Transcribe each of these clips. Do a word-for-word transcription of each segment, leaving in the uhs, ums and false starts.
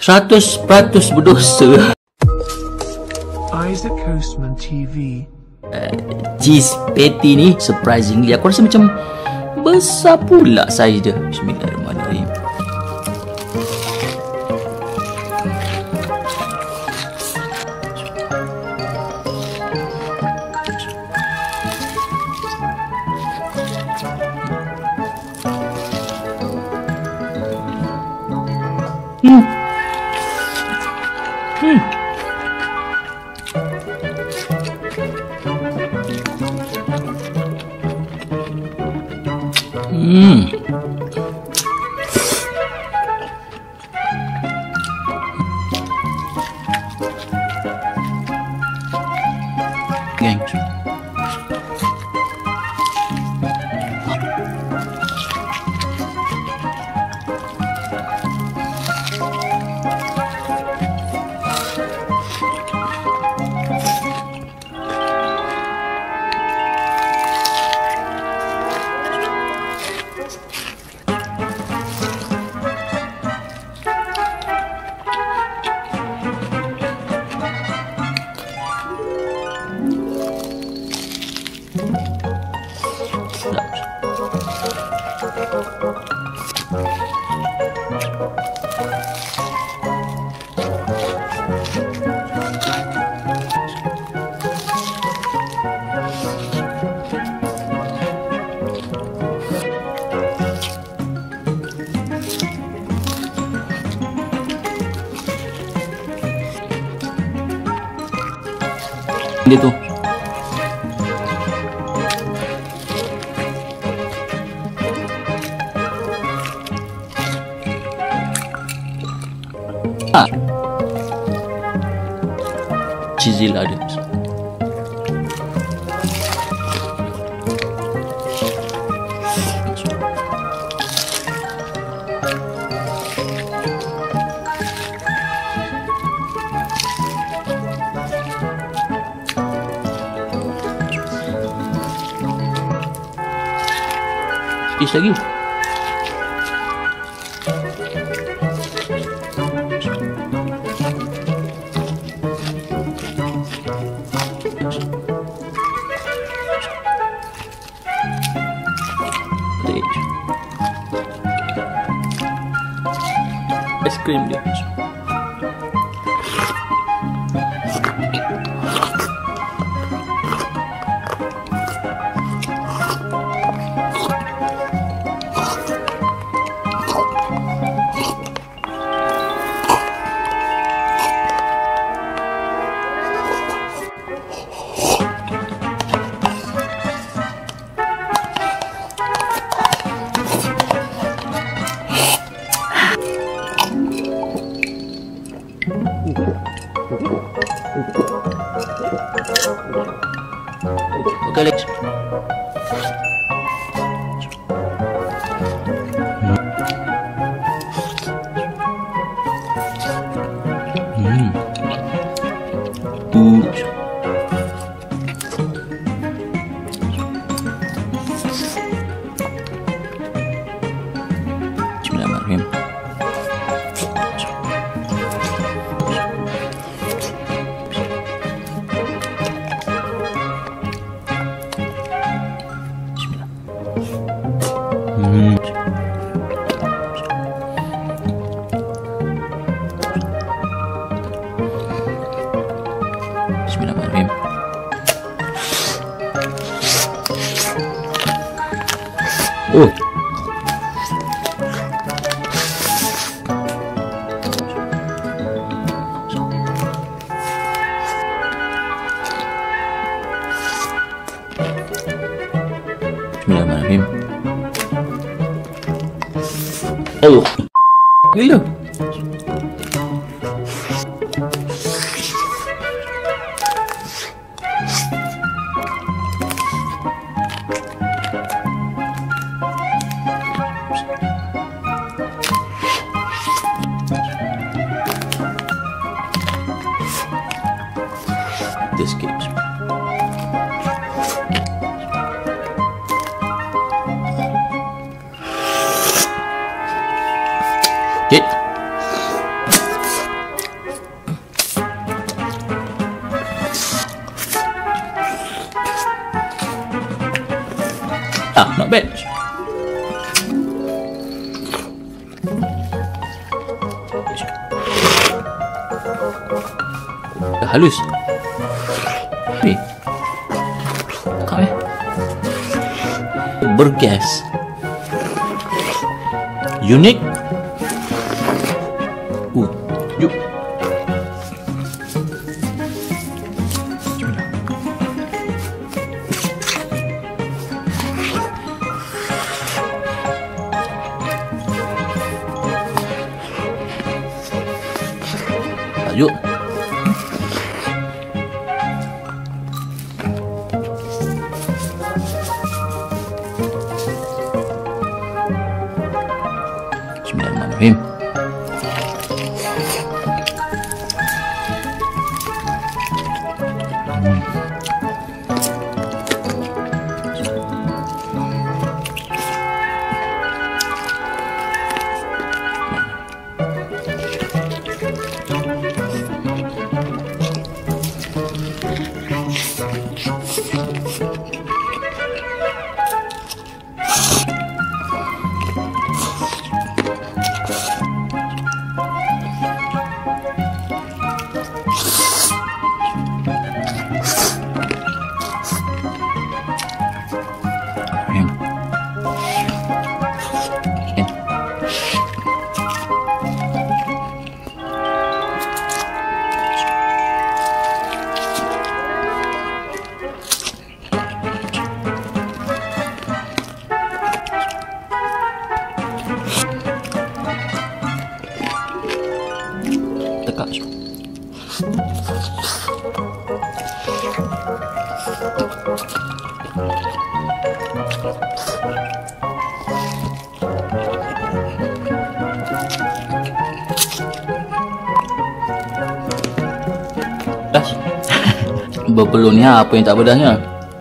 seratus peratus berdosa. Isaac Coastman T V. Uh, cheese patty ni surprisingly aku rasa macam besar pula saiz dia. Bismillahirrahmanirrahim. Hmm. Hmm. Hmm. Gengs. Dia tu. Ah. Cheesy lah dia. Is lagi. Es krim dia. Okay, Alex. Hmm. Hmm. Bismillahirrahmanirrahim. Hmm. Bismillahirrahmanirrahim. Oh. Bismillahirrahmanirrahim. Oh, gila. This game's Hit. not bad. Dah halus. Ni. Kau eh. Bergas. Unik. Uh, yuk. Yuk. Bismillahirrahmanirrahim. Hmm. Tekak. Dah. Berpeluhnya apa yang tak bedahnya?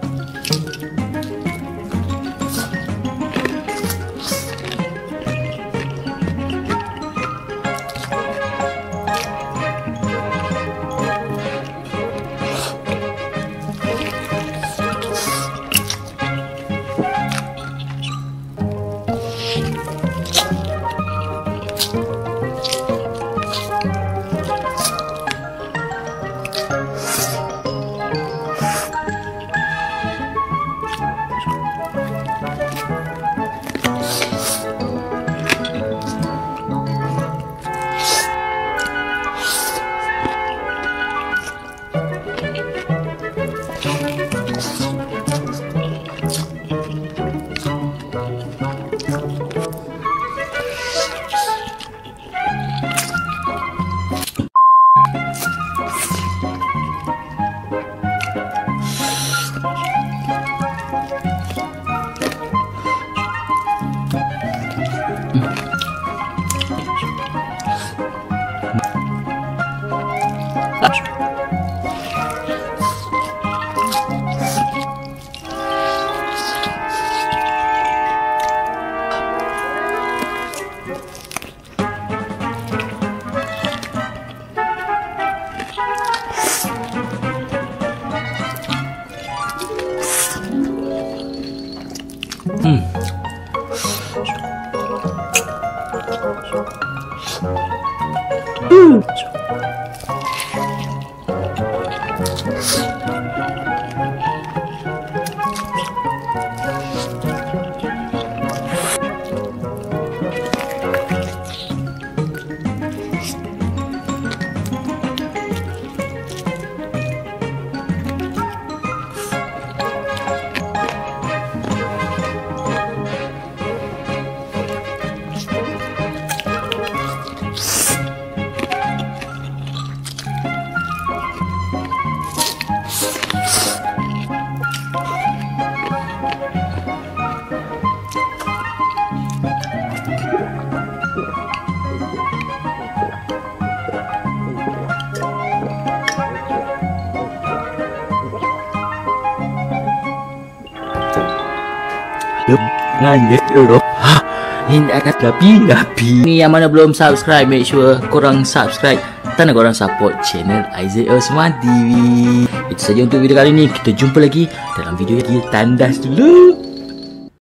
Hmm. Hmm. Dengan Europe. Ha, ini akan gapi-gapi. Ni yang mana belum subscribe, make sure korang subscribe. Tanda korang support channel Isaac Osman T V. Itu saja untuk video kali ni. Kita jumpa lagi dalam video yang tandas dulu.